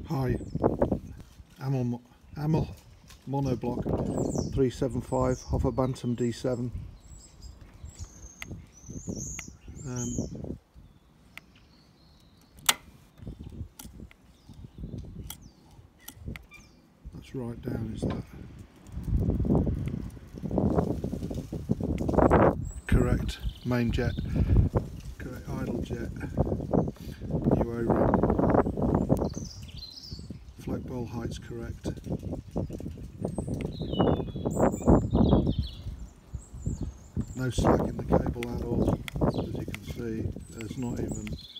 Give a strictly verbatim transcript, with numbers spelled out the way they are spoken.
Hi, I'm on I'm on Monobloc three seven five off a Bantam D seven. Um, that's right down, is that? Correct, main jet, correct, idle jet, new O-ring, float bowl height's correct. No slack in the cable at all, as you can see. There's not even